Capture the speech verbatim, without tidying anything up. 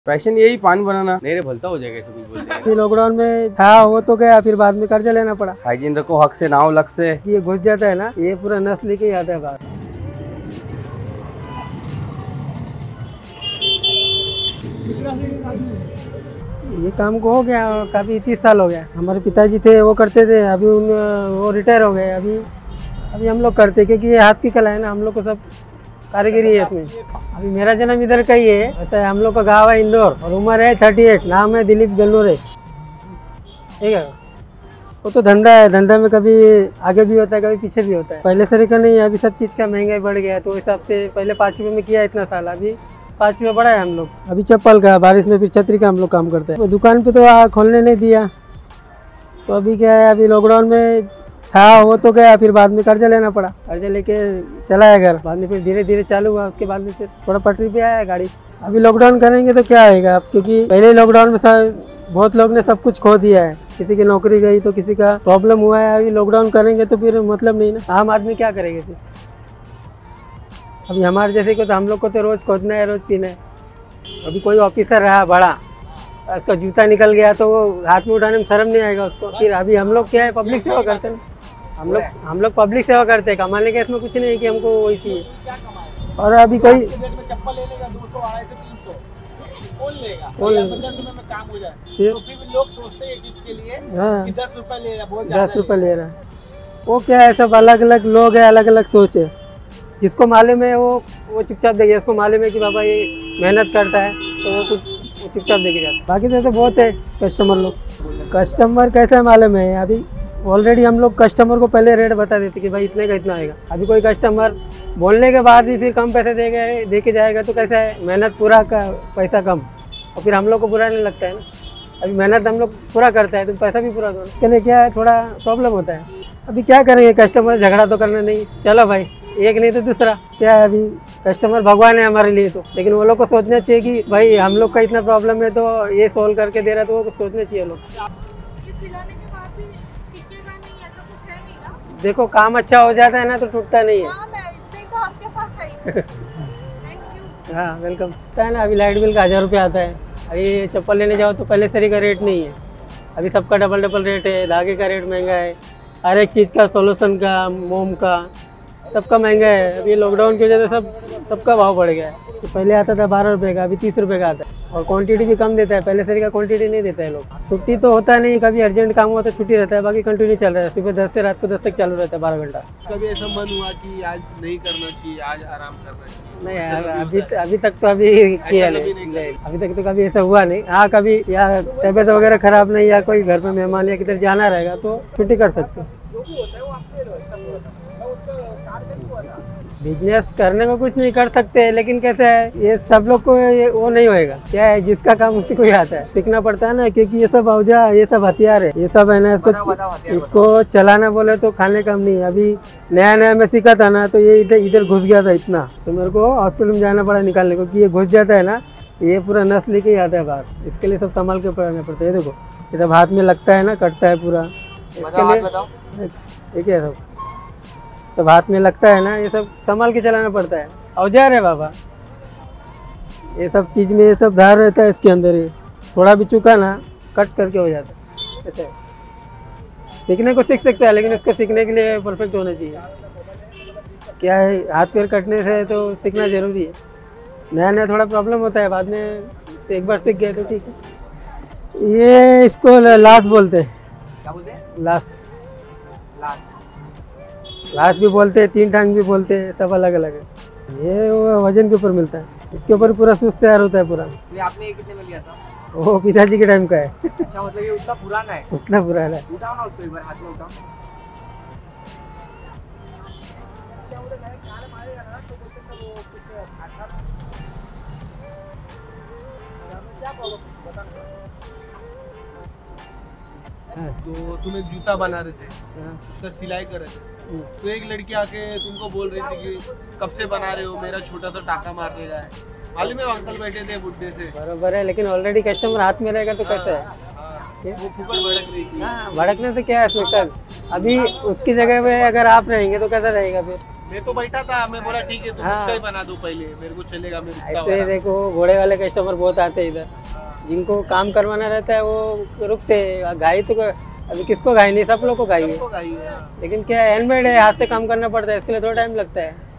Passion यही पान बनाना, मेरे भलता हो जाएगा ऐसा कुछ बोलते हैं। फिर लॉकडाउन में था वो तो गया, फिर बाद में कर्जा लेना पड़ा। हाइजीन रखो, हक से ना हो लक से। ये घुस जाता है ना, ये पूरा नस लेके आता है बाहर। ये काम को हो गया काफी तीस साल हो गया। हमारे पिताजी थे वो करते थे, अभी उन वो रिटायर हो गए। अभी अभी हम लोग करते, क्योंकि ये हाथ की कला है ना, हम लोग को सब कारीगरी है इसमें। अभी मेरा जन्म इधर का ही है, ऐसा है। हम लोग का गाँव है इंदौर और उम्र है थर्टी एट। नाम है दिलीप गल्लोरे, ठीक है। वो तो धंधा है, धंधा में कभी आगे भी होता है कभी पीछे भी होता है। पहले से का नहीं है, अभी सब चीज़ का महंगाई बढ़ गया है, तो हिसाब से पहले पाँच रुपये में किया इतना साल, अभी पाँच रुपये बढ़ा है हम लोग। अभी चप्पल का, बारिश में फिर छतरी का हम लोग काम करते हैं। दुकान पे तो आ, खोलने नहीं दिया, तो अभी क्या है, अभी लॉकडाउन में था वो तो गया, फिर बाद में कर्जा लेना पड़ा। कर्जा लेके चला है घर, बाद में फिर धीरे धीरे चालू हुआ। उसके बाद में फिर थोड़ा पटरी पे आया गाड़ी। अभी लॉकडाउन करेंगे तो क्या आएगा आप, क्योंकि पहले लॉकडाउन में सब बहुत लोग ने सब कुछ खो दिया है। किसी की नौकरी गई तो किसी का प्रॉब्लम हुआ है। अभी लॉकडाउन करेंगे तो फिर मतलब नहीं ना, आम आदमी क्या करेंगे फिर। अभी हमारे जैसे को तो हम लोग को तो रोज़ खोदना है, रोज़ पीना है। अभी कोई ऑफिसर रहा बड़ा, उसका जूता निकल गया तो वो हाथ में उठाने में शर्म नहीं आएगा उसको। फिर अभी हम लोग क्या है, पब्लिक सेवा करते हैं। हम लोग हम लोग पब्लिक सेवा करते हैं, कमाने का इसमें कुछ नहीं है कि हमको वही चाहिए। और अभी कोई चप्पल ले लेगा दो सौ अढ़ाई सौ तीन सौ कौन लेगा, दस रुपए में काम हो जाए। तो फिर भी लोग सोचते हैं चीज के लिए कि दस रुपए ले रहा, बहुत दस रुपये ले रहा है। वो क्या है, सब अलग अलग लोग हैं, अलग अलग सोच है। जिसको मालूम है वो वो चुपचाप देखे, जिसको मालूम है कि बाबा ये मेहनत करता है तो वो कुछ वो चुपचाप देखे जाता है। बाकी तो, तो बहुत है कस्टमर लोग। कस्टमर कैसा मालूम है, अभी ऑलरेडी हम लोग कस्टमर को पहले रेट बता देते कि भाई इतने का इतना आएगा। अभी कोई कस्टमर बोलने के बाद भी फिर कम पैसे देगा दे के जाएगा तो कैसा है, मेहनत पूरा का पैसा कम, और फिर हम लोग को बुरा नहीं लगता है ना। अभी मेहनत हम लोग पूरा करता है तो पैसा भी पूरा दो, के लिए क्या है, थोड़ा प्रॉब्लम होता है। अभी क्या करेंगे, कस्टमर झगड़ा तो करना नहीं, चलो भाई एक नहीं तो दूसरा। क्या है, अभी कस्टमर भगवान है हमारे लिए तो, लेकिन वो लोग को सोचना चाहिए कि भाई हम लोग का इतना प्रॉब्लम है तो ये सोल्व करके दे रहा है, तो वो सोचना चाहिए लोग। देखो काम अच्छा हो जाता है ना तो टूटता नहीं है। हाँ वेलकम। है ना, अभी लाइट बिल का हज़ार रुपये आता है। अभी चप्पल लेने जाओ तो पहले सरी का रेट नहीं है, अभी सबका डबल डबल रेट है। धागे का रेट महंगा है, हर एक चीज़ का, सोल्यूशन का, मोम का, सबका महंगा है। अभी लॉकडाउन की वजह से सब सबका भाव बढ़ गया है। तो पहले आता था बारह रुपये का, अभी तीस रुपये का आता है, और क्वांटिटी भी कम देता है। पहले सरी का क्वांटिटी नहीं देता है लोग। छुट्टी तो होता नहीं, कभी अर्जेंट काम हुआ तो छुट्टी रहता है, बाकी कंटिन्यू चल रहा है। सुबह दस से रात को दस तक चालू रहता है, बारह घंटा। कभी ऐसा मन हुआ कि आज नहीं करना चाहिए, आज आराम करना चाहिए? नहीं यार, अभी अभी तक तो अभी किया नहीं, अभी तक तो कभी ऐसा हुआ नहीं। हाँ कभी या तबीयत वगैरह खराब नहीं, या कोई घर पे मेहमान या किधर जाना रहेगा तो छुट्टी कर सकते। बिजनेस करने में कुछ नहीं कर सकते, लेकिन कैसे है, ये सब लोग को ये वो नहीं होएगा। क्या है, जिसका काम उसी को ही आता है, सीखना पड़ता है ना, क्योंकि ये सब औजार, ये सब हथियार है, ये सब है ना। इसको इसको चलाना बोले तो खाने काम नहीं है। अभी नया नया मैं सीखा था ना, तो ये इधर इधर घुस गया था इतना, तो मेरे को हॉस्पिटल में जाना पड़ा निकालने को, कि ये घुस जाता है ना, ये पूरा नस लेके ही आता है बाहर। इसके लिए सब संभाल के पड़ना पड़ता है। ये देखो, ये सब हाथ में लगता है ना, कटता है पूरा। इसके लिए ये क्या सब सब हाथ में लगता है ना, ये सब संभाल के चलाना पड़ता है। औजार है बाबा, ये सब चीज़ में ये सब धार रहता है इसके अंदर। ये थोड़ा भी चुका ना, कट करके हो जाता है। ऐसा है, सीखने को सीख सकता है, लेकिन इसको सीखने के लिए परफेक्ट होना चाहिए। क्या है, हाथ पैर कटने से तो सीखना ज़रूरी है। नया नया थोड़ा प्रॉब्लम होता है, बाद में एक बार सीख गए तो ठीक है। ये इसको लाश बोलते हैं। क्या बोलते हैं? लाश लाश लाश भी बोलते हैं, तीन टांग भी बोलते हैं, सब अलग अलग है। ये वो वजन के ऊपर मिलता है, इसके ऊपर पूरा सूज तैयार होता है पूरा। ये आपने ये कितने में लिया था? वो पिताजी के टाइम का है। अच्छा, मतलब ये उतना पुराना है? उतना पुराना है। उठाओ ना उसको एक बार, हाथ में उठाओ। तो तुम एक जूता बना रहे थे, उसका सिलाई कर रहे थे, तो एक लड़की आके तुमको बोल रही थी कि कब से बना रहे हो, मेरा छोटा सा टाका मार देगा है। मालूम है, अंकल बैठे थे बुड्ढे से। बराबर है, लेकिन ऑलरेडी कस्टमर हाथ में रहेगा तो कैसा है। हाँ, वो फुकड़ भड़क रही थी। हाँ, भड़कने से क्या है इसमें कर। अभी उसकी जगह पे अगर आप रहेंगे तो कैसा रहेगा फिर। मैं तो बैठा था, मैं बोला ठीक है तुम हाँ। उसका ही बना दो पहले, मेरे को चलेगा, मैं रुकता ऐसे हूँ। देखो घोड़े वाले कस्टमर बहुत आते हैं इधर, जिनको काम करवाना रहता है वो रुकते हैं। घाई तो अभी किसको घाई नहीं, सब लोग को घाई है, सबको गाई है, हाँ। लेकिन क्या हैंडमेड है, हाथ से काम करना पड़ता है, इसके लिए थोड़ा टाइम लगता है।